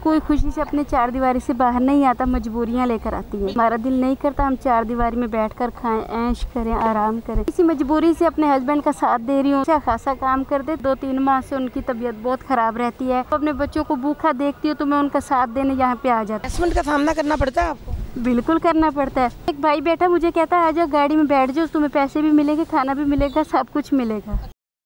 कोई खुशी से अपने चार दीवारी से बाहर नहीं आता, मजबूरियां लेकर आती है। हमारा दिल नहीं करता हम चार दीवारी में बैठकर खाएं, ऐश करें, आराम करें। इसी मजबूरी से अपने हस्बैंड का साथ दे रही हूँ। अच्छा खासा काम कर दे, 2-3 माह से उनकी तबीयत बहुत खराब रहती है। अपने बच्चों को भूखा देखती हूँ तो मैं उनका साथ देने यहाँ पे आ जाती हूँ। हरासमेंट का सामना करना पड़ता है आपको? बिल्कुल करना पड़ता है। एक भाई बेटा मुझे कहता है आ जाओ गाड़ी में बैठ जाओ, तुम्हें पैसे भी मिलेंगे, खाना भी मिलेगा, सब कुछ मिलेगा।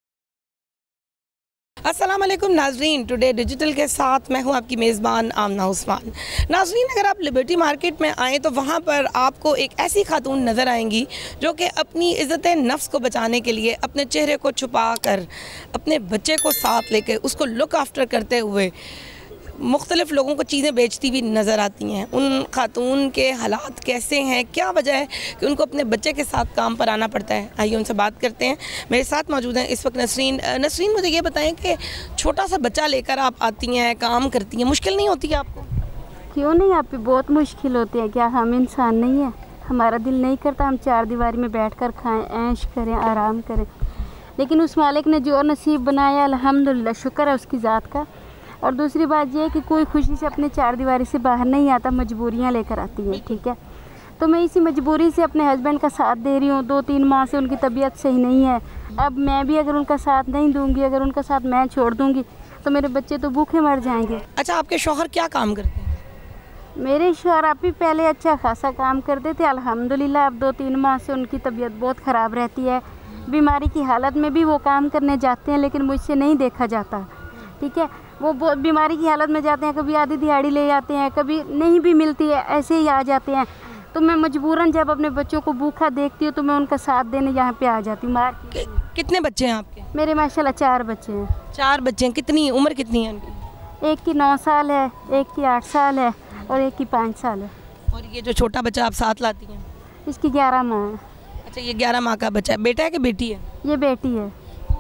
अस्सलाम वालेकुम नाजरीन, टुडे डिजिटल के साथ मैं हूं आपकी मेज़बान आमना उस्मान। नाजरीन, अगर आप लिबर्टी मार्केट में आएँ तो वहां पर आपको एक ऐसी खातून नज़र आएंगी जो कि अपनी इज़्ज़त नफ्स को बचाने के लिए अपने चेहरे को छुपा कर, अपने बच्चे को साथ लेकर उसको लुक आफ्टर करते हुए मुख्तलिफ़ लोगों को चीज़ें बेचती हुई नज़र आती हैं। उन खातून के हालात कैसे हैं, क्या वजह है कि उनको अपने बच्चे के साथ काम पर आना पड़ता है, आइए उनसे बात करते हैं। मेरे साथ मौजूद हैं इस वक्त नसरीन। नसरीन, मुझे ये बताएं कि छोटा सा बच्चा लेकर आप आती हैं, काम करती हैं, मुश्किल नहीं होती है आपको? क्यों नहीं, आप पे बहुत मुश्किल होती है। क्या हम इंसान नहीं है? हमारा दिल नहीं करता हम चार दीवारी में बैठकर खाएं, ऐश करें, आराम करें। लेकिन उस मालिक ने जो नसीब बनाया, अल्हम्दुलिल्लाह, शुक्र है उसकी ज़ात का। और दूसरी बात यह है कि कोई खुशी से अपने चार दीवारी से बाहर नहीं आता, मजबूरियां लेकर आती है। ठीक है, तो मैं इसी मजबूरी से अपने हस्बैंड का साथ दे रही हूँ। 2-3 माह से उनकी तबीयत सही नहीं है। अब मैं भी अगर उनका साथ नहीं दूंगी, अगर उनका साथ मैं छोड़ दूंगी तो मेरे बच्चे तो भूखे मर जाएंगे। अच्छा, आपके शौहर क्या काम करते हैं? मेरे शौहर आप ही पहले अच्छा खासा काम करते थे, अल्हम्दुलिल्लाह अब 2-3 माह से उनकी तबीयत बहुत ख़राब रहती है। बीमारी की हालत में भी वो काम करने जाते हैं लेकिन मुझसे नहीं देखा जाता। ठीक है, वो बीमारी की हालत में जाते हैं, कभी आधी दिहाड़ी ले जाते हैं, कभी नहीं भी मिलती है, ऐसे ही आ जाते हैं। तो मैं मजबूरन जब अपने बच्चों को भूखा देखती हूँ तो मैं उनका साथ देने यहाँ पे आ जाती हूँ। कितने बच्चे हैं आपके? मेरे माशाल्लाह 4 बच्चे हैं। 4 बच्चे हैं। कितनी उम्र कितनी है उनकी? एक की 9 साल है, एक की 8 साल है और एक की 5 साल है। और ये जो छोटा बच्चा आप साथ लाती हैं, इसकी 11 माह है। अच्छा, ये 11 माह का बच्चा है। बेटा है कि बेटी है? ये बेटी है।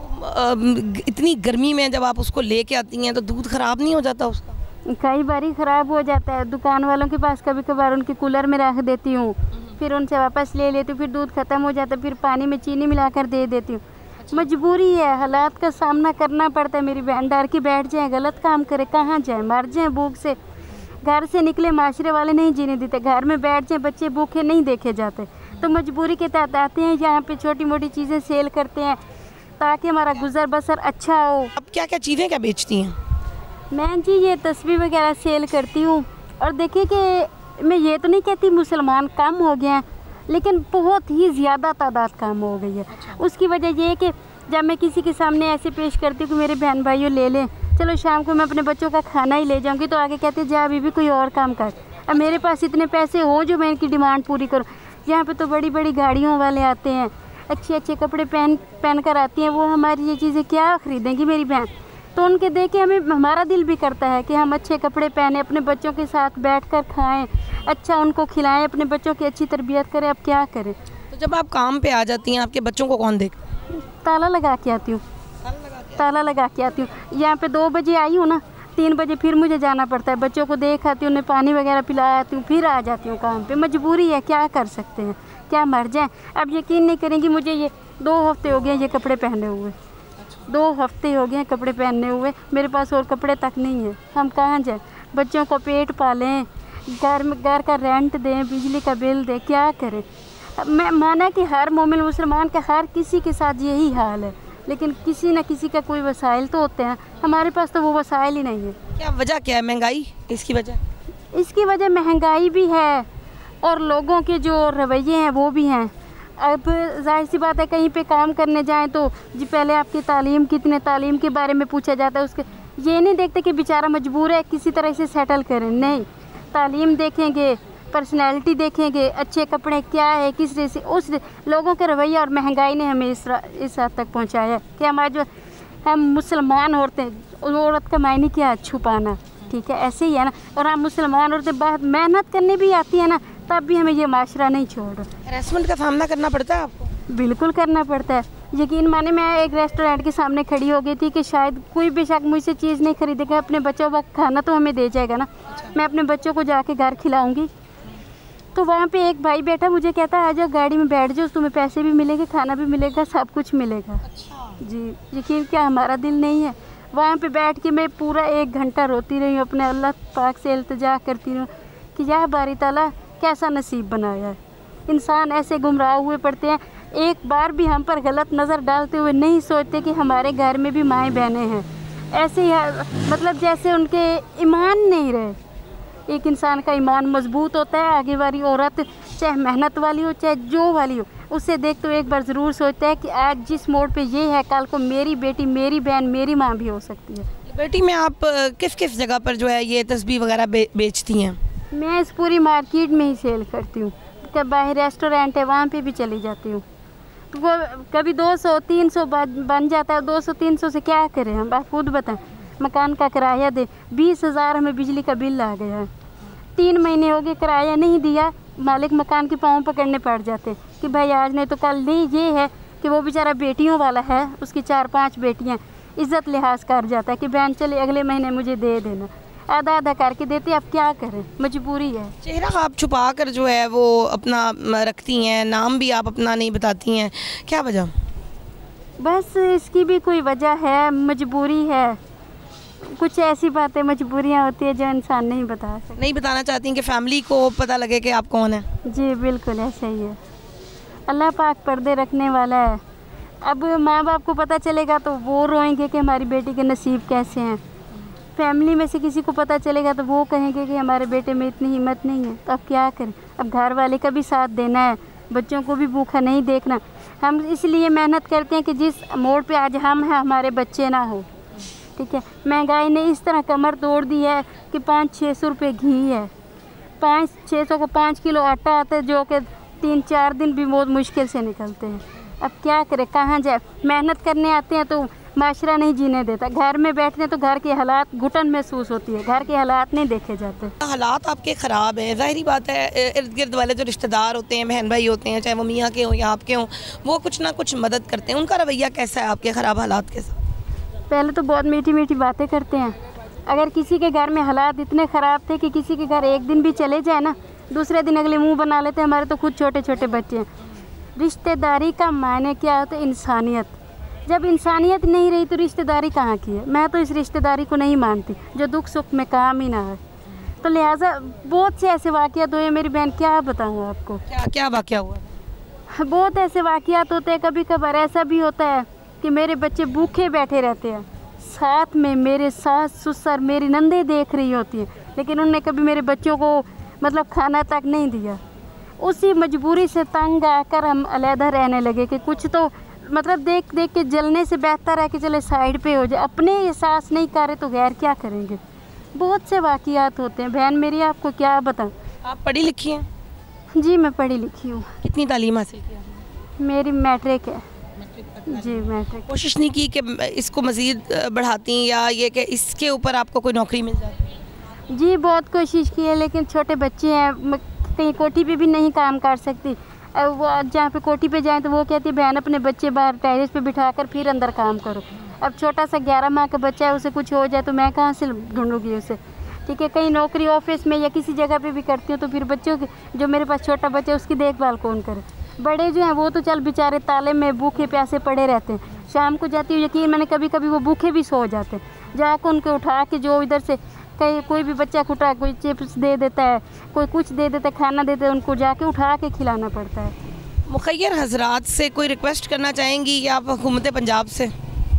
इतनी गर्मी में जब आप उसको लेके आती हैं तो दूध ख़राब नहीं हो जाता उसका? कई बारी ख़राब हो जाता है। दुकान वालों के पास कभी कभार उनके कूलर में रख देती हूँ, फिर उनसे वापस ले लेती हूँ, फिर दूध ख़त्म हो जाता है, फिर पानी में चीनी मिलाकर दे देती हूँ। मजबूरी है, हालात का सामना करना पड़ता है। मेरी बहन डर के बैठ जाए, गलत काम करे, कहाँ जाए, मर जाए भूख से। घर से निकले, माशरे वाले नहीं जीने देते, घर में बैठ जाए, बच्चे भूखे नहीं देखे जाते। तो मजबूरी के तहत आते हैं यहाँ पे, छोटी मोटी चीज़ें सेल करते हैं ताकि हमारा गुजर बसर अच्छा हो। अब क्या क्या चीज़ें क्या बेचती हैं? मैं जी ये तस्वीर वगैरह सेल करती हूँ। और देखिए कि मैं ये तो नहीं कहती मुसलमान कम हो गए हैं, लेकिन बहुत ही ज़्यादा तादाद कम हो गई है। उसकी वजह ये है कि जब मैं किसी के सामने ऐसे पेश करती हूँ कि मेरे बहन भाइयों ले लें, चलो शाम को मैं अपने बच्चों का खाना ही ले जाऊँगी, तो आगे कहते जा अभी भी कोई और काम कर। अब मेरे पास इतने पैसे हो जो मैं इनकी डिमांड पूरी करूँ। यहाँ पर तो बड़ी बड़ी गाड़ियों वाले आते हैं, अच्छे अच्छे कपड़े पहन कर आती हैं, वो हमारी ये चीज़ें क्या ख़रीदेंगी मेरी बहन। तो उनके देख के हमें, हमारा दिल भी करता है कि हम अच्छे कपड़े पहने, अपने बच्चों के साथ बैठकर खाएं, अच्छा उनको खिलाएं, अपने बच्चों की अच्छी तरबियत करें। अब क्या करें? तो जब आप काम पे आ जाती हैं, आपके बच्चों को कौन देखता है? ताला लगा के आती हूँ। ताला लगा के आती हूँ। यहाँ पे 2 बजे आई हूँ ना, 3 बजे फिर मुझे जाना पड़ता है। बच्चों को देख आती हूँ, उन्हें पानी वगैरह पिला आती हूँ, फिर आ जाती हूँ काम पे। मजबूरी है, क्या कर सकते हैं, क्या मर जाएं। अब यकीन नहीं करेंगी, मुझे ये 2 हफ्ते हो गए ये कपड़े पहने हुए। 2 हफ्ते हो गए कपड़े पहने हुए, मेरे पास और कपड़े तक नहीं है। हम कहाँ जाएं? बच्चों को पेट पालें, घर का रेंट दें, बिजली का बिल दें, क्या करें? मैं माना कि हर मोमिन मुसलमान का हर किसी के साथ यही हाल है, लेकिन किसी न किसी का कोई वसाइल तो होते हैं, हमारे पास तो वो वसाइल ही नहीं है। क्या वजह क्या है? महंगाई इसकी वजह? इसकी वजह महंगाई भी है और लोगों के जो रवैये हैं वो भी हैं। अब जाहिर सी बात है, कहीं पे काम करने जाएं तो जी पहले आपकी तालीम कितने, तालीम के बारे में पूछा जाता है। उसके ये नहीं देखते कि बेचारा मजबूर है, किसी तरह से सेटल करें, नहीं, तालीम देखेंगे, पर्सनैलिटी देखेंगे, अच्छे कपड़े क्या है, किस तरह से। उस लोगों के रवैया और महंगाई ने हमें इस हद तक पहुँचाया है कि हमारे जो हम मुसलमान औरतें, औरत का मायने क्या है, छुपाना। ठीक है, ऐसे ही है ना। और हम मुसलमान औरतें बाहर मेहनत करने भी आती है ना, तब भी हमें ये माशरा नहीं छोड़ रहा। हरासमेंट का सामना करना पड़ता है आपको? बिल्कुल करना पड़ता है। यकीन माने, मैं एक रेस्टोरेंट के सामने खड़ी हो गई थी कि शायद कोई बेशक मुझसे चीज़ नहीं खरीदेगा, अपने बच्चों का खाना तो हमें दे जाएगा ना। मैं अपने बच्चों को जाके घर खिलाऊंगी। तो वहाँ पे एक भाई बैठा मुझे कहता है आ जाओ गाड़ी में बैठ जाओ, तुम्हें पैसे भी मिलेंगे, खाना भी मिलेगा, सब कुछ मिलेगा। जी, यकीन क्या हमारा दिल नहीं है? वहाँ पे बैठ के मैं पूरा 1 घंटा रोती रही हूँ, अपने अल्लाह पाक से इल्तिजा करती हूँ कि या बारी ताला कैसा नसीब बनाया है। इंसान ऐसे गुमराह हुए पड़ते हैं, एक बार भी हम पर गलत नज़र डालते हुए नहीं सोचते कि हमारे घर में भी माएँ बहनें हैं। ऐसे ही मतलब जैसे उनके ईमान नहीं रहे। एक इंसान का ईमान मजबूत होता है, आगे वाली औरत चाहे मेहनत वाली हो चाहे जो वाली हो, उससे देख तो एक बार ज़रूर सोचता है कि आज जिस मोड़ पे ये है, कल को मेरी बेटी, मेरी बहन, मेरी माँ भी हो सकती है। लिबर्टी में आप किस किस जगह पर जो है ये तस्बीह वगैरह बेचती हैं? मैं इस पूरी मार्केट में ही सेल करती हूँ, बाहर रेस्टोरेंट है वहाँ पे भी चली जाती हूँ। तो वो कभी 200-300 बन जाता है। 200-300 से क्या करें हम, आप खुद बताएं। मकान का किराया दे 20,000 हमें बिजली का बिल आ गया है। 3 महीने हो गए किराया नहीं दिया, मालिक मकान के पाँव पकड़ने पड़ जाते कि भाई आज नहीं तो कल नहीं। ये है कि वो बेचारा बेटियों वाला है, उसकी 4-5 बेटियाँ, इज़्ज़त लिहाज कर जाता है कि बहन चले अगले महीने मुझे दे देना, आधा आधा करके देती। अब क्या करें, मजबूरी है। चेहरा आप छुपा कर जो है वो अपना रखती हैं, नाम भी आप अपना नहीं बताती हैं, क्या वजह? बस इसकी भी कोई वजह है, मजबूरी है। कुछ ऐसी बातें, मजबूरियाँ होती है जो इंसान नहीं बता सकता। नहीं बताना चाहती हैं कि फैमिली को पता लगे कि आप कौन हैं? जी बिल्कुल ऐसा ही है। अल्लाह पाक पर्दे रखने वाला है। अब माँ बाप को पता चलेगा तो वो रोएंगे कि हमारी बेटी के नसीब कैसे हैं। फैमिली में से किसी को पता चलेगा तो वो कहेंगे कि हमारे बेटे में इतनी हिम्मत नहीं है। तो अब क्या करें, अब घर वाले का भी साथ देना है, बच्चों को भी भूखा नहीं देखना। हम इसलिए मेहनत करते हैं कि जिस मोड़ पे आज हम हैं हमारे बच्चे ना हो। ठीक है, महंगाई ने इस तरह कमर तोड़ दी है कि 500-600 रुपये घी है, 500-600 को 5 किलो आटा आता है जो कि 3-4 दिन भी बहुत मुश्किल से निकलते हैं। अब क्या करें, कहाँ जाए। मेहनत करने आते हैं तो माशरा नहीं जीने देता, घर में बैठते हैं तो घर के हालात घुटन महसूस होती है, घर के हालात नहीं देखे जाते। हालात आपके ख़राब हैं, ज़ाहिरी बात है। इर्द गिर्द वाले जो रिश्तेदार होते हैं, बहन भाई होते हैं, चाहे वो मियाँ के हों या आपके हों, वो कुछ ना कुछ मदद करते हैं। उनका रवैया कैसा है आपके ख़राब हालात के साथ? पहले तो बहुत मीठी मीठी बातें करते हैं। अगर किसी के घर में हालात इतने ख़राब थे कि किसी के घर एक दिन भी चले जाए ना, दूसरे दिन अगले मुँह बना लेते हैं। हमारे तो खुद छोटे छोटे बच्चे हैं। रिश्तेदारी का मायने क्या होता है? इंसानियत। जब इंसानियत नहीं रही तो रिश्तेदारी कहाँ की है। मैं तो इस रिश्तेदारी को नहीं मानती जो दुख सुख में काम ही ना है। तो लिहाजा बहुत से ऐसे वाक़यात हुए मेरी बहन, क्या बताऊँ आपको। क्या क्या वाक़या हुआ? बहुत ऐसे वाक़यात होते हैं। कभी कभार ऐसा भी होता है कि मेरे बच्चे भूखे बैठे रहते हैं, साथ में मेरे सास ससुर मेरी नंदे देख रही होती है, लेकिन उन्होंने कभी मेरे बच्चों को मतलब खाना तक नहीं दिया। उसी मजबूरी से तंग आकर हम अलहदा रहने लगे कि कुछ तो मतलब देख देख के जलने से बेहतर है कि चले साइड पे हो जाए। अपने एहसास नहीं करे तो गैर क्या करेंगे। बहुत से वाक़यात होते हैं बहन मेरी, आपको क्या बताऊँ। आप पढ़ी लिखी हैं? जी मैं पढ़ी लिखी हूँ। कितनी तालीम हासिल की आपने? मेरी मैट्रिक है। जी मैट्रिक। कोशिश नहीं की कि इसको मज़ीद बढ़ाती या ये कि इसके ऊपर आपको कोई नौकरी मिल जाती? जी बहुत कोशिश की है, लेकिन छोटे बच्चे हैं, कहीं कोठी पे भी नहीं काम कर सकती। वो जहाँ पे कोठी पे जाएं तो वो कहती है बहन अपने बच्चे बाहर टेरेस पे बिठा कर फिर अंदर काम करो। अब छोटा सा 11 माह का बच्चा है, उसे कुछ हो जाए तो मैं कहाँ से ढूंढूंगी उसे। ठीक है, कहीं नौकरी ऑफिस में या किसी जगह पे भी करती हूँ तो फिर बच्चों की, जो मेरे पास छोटा बच्चा है उसकी देखभाल कौन करे। बड़े जो हैं वो तो चल बेचारे ताले में भूखे प्यासे पड़े रहते हैं। शाम को जाती हूँ, यकीन मैंने कभी कभी वो भूखे भी सो जाते हैं। जाकर उनको उठा के जो इधर से कहीं कोई भी बच्चा खुटा कोई चिप्स दे देता है, कोई कुछ दे देता है, खाना देता है, उनको जाके उठा के खिलाना पड़ता है। मुखय्यर हजरात से कोई रिक्वेस्ट करना चाहेंगी या आप हुकूमत पंजाब से?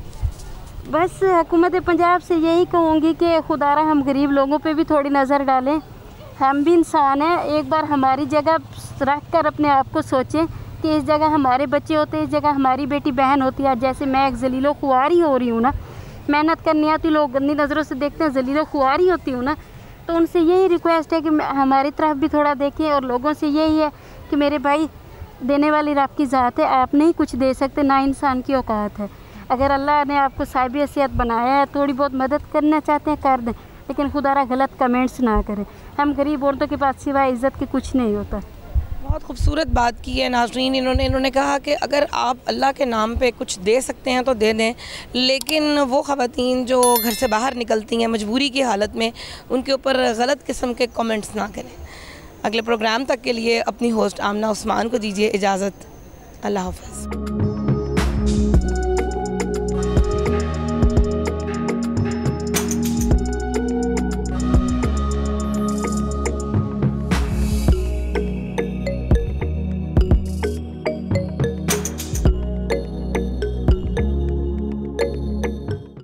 बस हुकूमत पंजाब से यही कहूँगी कि खुदारा हम गरीब लोगों पे भी थोड़ी नज़र डालें। हम भी इंसान हैं, एक बार हमारी जगह रख कर अपने आप को सोचें कि इस जगह हमारे बच्चे होते हैं, इस जगह हमारी बेटी बहन होती है। जैसे मैं एक जलीलो खुआर ही हो रही हूँ ना, मेहनत करनी आती, लोग गंदी नज़रों से देखते हैं, जलीलो खुआर ही होती हूँ ना, तो उनसे यही रिक्वेस्ट है कि हमारी तरफ भी थोड़ा देखें। और लोगों से यही है कि मेरे भाई देने वाली रब की ज़ात है, आप नहीं कुछ दे सकते, ना इंसान की औकात है। अगर अल्लाह ने आपको साहिब हैसियत बनाया है, थोड़ी बहुत मदद करना चाहते हैं कर दें, लेकिन खुदारा गलत कमेंट्स ना करें। हम गरीब औरतों के पास सिवाय इज़्ज़त के कुछ नहीं होता। बहुत खूबसूरत बात की है नाज़रीन। इन्होंने कहा कि अगर आप अल्लाह के नाम पे कुछ दे सकते हैं तो दे दें, लेकिन वो ख़वातीन जो घर से बाहर निकलती हैं मजबूरी की हालत में, उनके ऊपर गलत किस्म के कमेंट्स ना करें। अगले प्रोग्राम तक के लिए अपनी होस्ट आमना उस्मान को दीजिए इजाज़त। अल्लाह हाफ़िज़।